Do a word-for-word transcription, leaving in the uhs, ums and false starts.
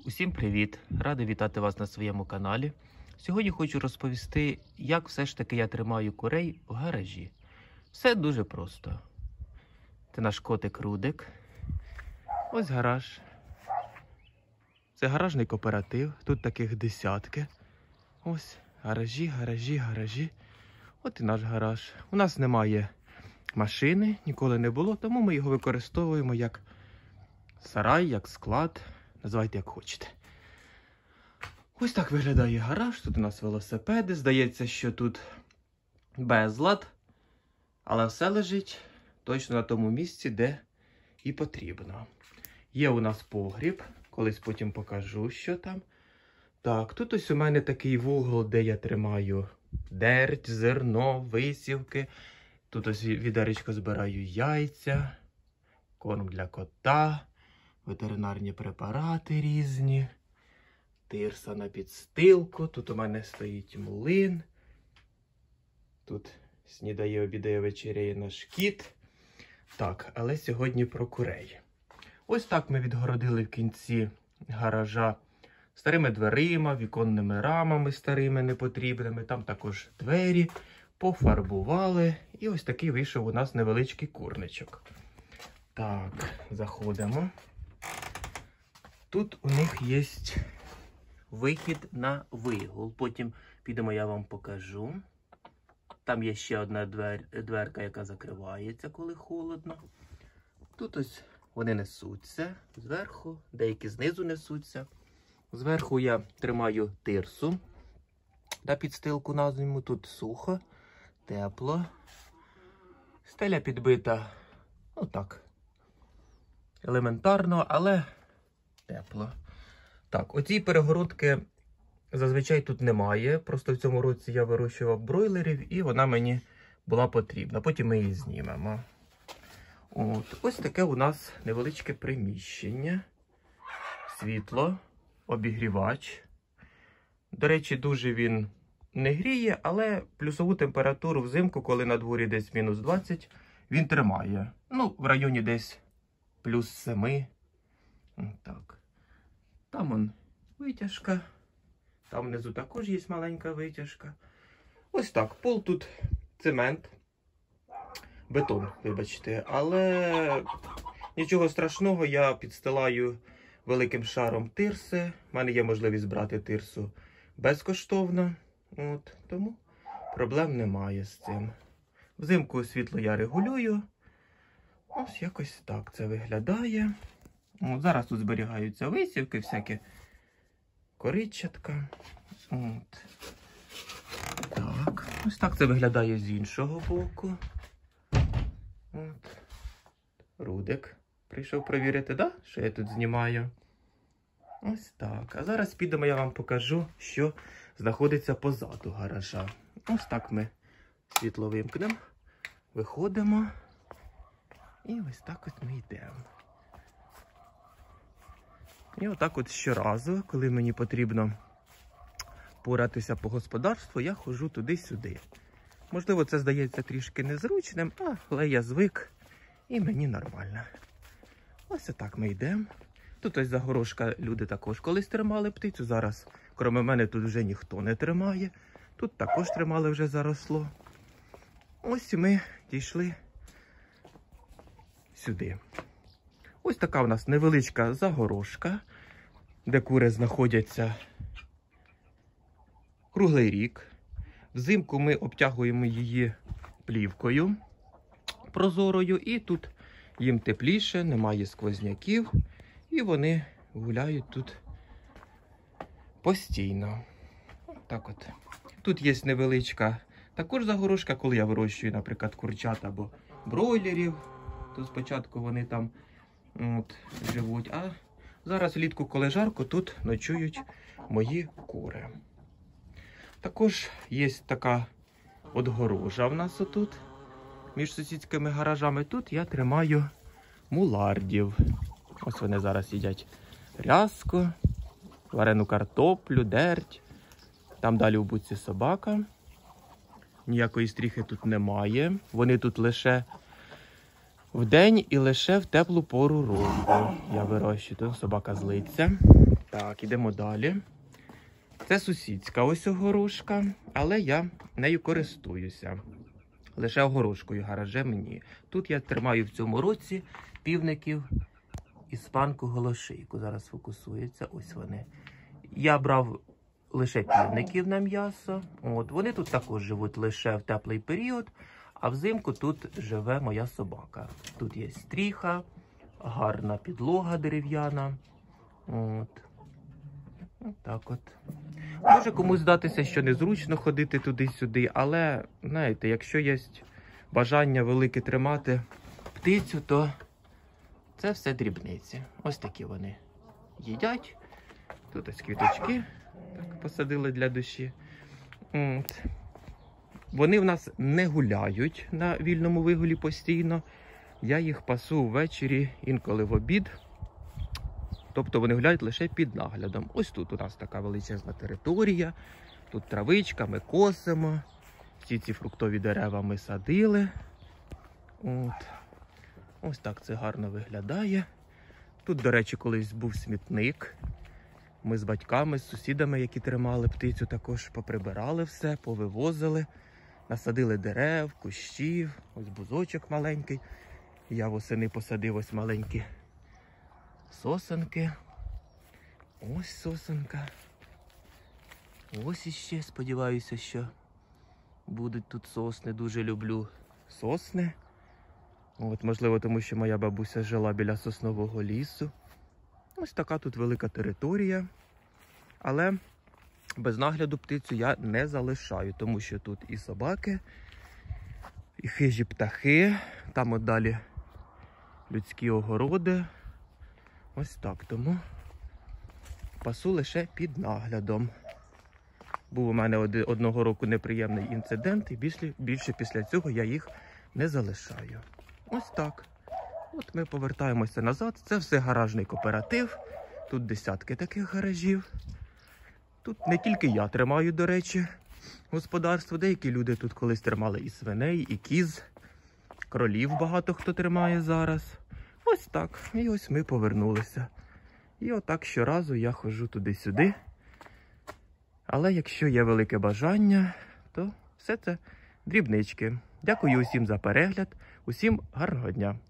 Усім привіт! Радий вітати вас на своєму каналі. Сьогодні хочу розповісти, як все ж таки я тримаю курей в гаражі. Все дуже просто. Це наш котик Рудик. Ось гараж. Це гаражний кооператив. Тут таких десятки. Ось гаражі, гаражі, гаражі. От і наш гараж. У нас немає машини, ніколи не було, тому ми його використовуємо як сарай, як склад. Називайте як хочете. Ось так виглядає гараж. Тут у нас велосипеди. Здається, що тут безлад. Але все лежить точно на тому місці, де і потрібно. Є у нас погріб. Колись потім покажу, що там. Так, тут ось у мене такий вугол, де я тримаю дерть, зерно, висівки. Тут ось відеречко збираю яйця, корм для кота. Ветеринарні препарати різні, тирса на підстилку, тут у мене стоїть млин, тут снідає, обідає, вечеряє наш кіт. Так, але сьогодні про курей. Ось так ми відгородили в кінці гаража старими дверима, віконними рамами старими непотрібними, там також двері, пофарбували, і ось такий вийшов у нас невеличкий курничок. Так, заходимо. Тут у них є вихід на вигул. Потім підемо, я вам покажу. Там є ще одна двер, дверка, яка закривається, коли холодно. Тут ось вони несуться зверху, деякі знизу несуться. Зверху я тримаю тирсу на підстилку на зиму. Тут сухо, тепло. Стеля підбита, ну так, елементарно, але тепло. Так, оцій перегородки зазвичай тут немає. Просто в цьому році я вирощував бройлерів і вона мені була потрібна. Потім ми її знімемо. От. Ось таке у нас невеличке приміщення. Світло, обігрівач. До речі, дуже він не гріє, але плюсову температуру взимку, коли на дворі десь мінус двадцять, він тримає. Ну, в районі десь плюс семи. Так. Там он витяжка. Там внизу також є маленька витяжка. Ось так. Пол тут цемент. Бетон, вибачте. Але нічого страшного, я підстилаю великим шаром тирси. У мене є можливість брати тирсу безкоштовно. От. Тому проблем немає з цим. Взимку світло я регулюю. Ось якось так це виглядає. От, зараз тут зберігаються висівки, всякі коричатка. От. Так, ось так це виглядає з іншого боку. От. Рудик прийшов перевірити, да? Що я тут знімаю. Ось так. А зараз підемо, я вам покажу, що знаходиться позаду гаража. Ось так ми світло вимкнемо, виходимо. І ось так ось ми йдемо. І отак от щоразу, коли мені потрібно поратися по господарству, я ходжу туди-сюди. Можливо, це здається трішки незручним, але я звик і мені нормально. Ось отак ми йдемо. Тут ось загорожка, люди також колись тримали птицю, зараз, крім мене, тут вже ніхто не тримає. Тут також тримали, вже заросло. Ось ми дійшли сюди. Ось така у нас невеличка загорожка, де кури знаходяться круглий рік. Взимку ми обтягуємо її плівкою прозорою, і тут їм тепліше, немає сквозняків, і вони гуляють тут постійно. Так от. Тут є невеличка також загорожка, коли я вирощую, наприклад, курчат або бройлерів, то спочатку вони там от, живуть, а зараз влітку, коли жарко, тут ночують мої кури. Також є така отгорожа в нас отут, між сусідськими гаражами. Тут я тримаю мулардів. Ось вони зараз їдять рязку, варену картоплю, дерть. Там далі у будці собака. Ніякої стріхи тут немає. Вони тут лише вдень і лише в теплу пору року я вирощую. Тут собака злиться. Так, ідемо далі. Це сусідська ось огорожка, але я нею користуюся. Лише огорожкою, гаражем ні. Тут я тримаю в цьому році півників іспанку голошийку. Зараз фокусується, ось вони. Я брав лише півників на м'ясо. От, вони тут також живуть лише в теплий період, а взимку тут живе моя собака. Тут є стріха, гарна підлога дерев'яна. От. Так от. Може комусь здатися, що незручно ходити туди-сюди, але, знаєте, якщо є бажання велике тримати птицю, то це все дрібниці. Ось такі вони їдять. Тут ось квіточки так посадили для душі. От. Вони в нас не гуляють на вільному вигулі постійно. Я їх пасу ввечері, інколи в обід. Тобто вони гуляють лише під наглядом. Ось тут у нас така величезна територія. Тут травичка, ми косимо. Всі ці фруктові дерева ми садили. От. Ось так це гарно виглядає. Тут, до речі, колись був смітник. Ми з батьками, з сусідами, які тримали птицю, також поприбирали все, повивозили. Насадили дерев, кущів, ось бузочок маленький. Я восени посадив ось маленькі сосенки. Ось сосенка. Ось іще, сподіваюся, що будуть тут сосни. Дуже люблю сосни. От, можливо, тому що моя бабуся жила біля соснового лісу. Ось така тут велика територія. Але без нагляду птицю я не залишаю, тому що тут і собаки, і хижі птахи. Там от далі людські огороди. Ось так, тому пасу лише під наглядом. Був у мене одного року неприємний інцидент, і більше, більше після цього я їх не залишаю. Ось так. От ми повертаємося назад. Це все гаражний кооператив. Тут десятки таких гаражів. Тут не тільки я тримаю, до речі, господарство. Деякі люди тут колись тримали і свиней, і кіз. Кролів багато хто тримає зараз. Ось так. І ось ми повернулися. І отак щоразу я ходжу туди-сюди. Але якщо є велике бажання, то все це дрібнички. Дякую усім за перегляд. Усім гарного дня.